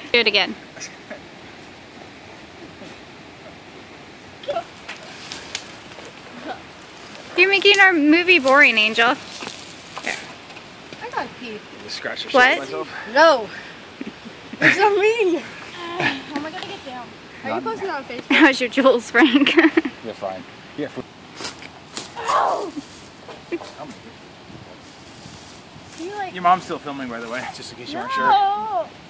Do it again. You're making our movie boring, Angel. I got pee. Just scratch the shit What? out of myself. No. That's not mean. How am I gonna get down? Are you posting on Facebook? How's your jewels, Frank? You're fine. Yeah. Oh! You like? Your mom's still filming, by the way, just in case you weren't sure. No.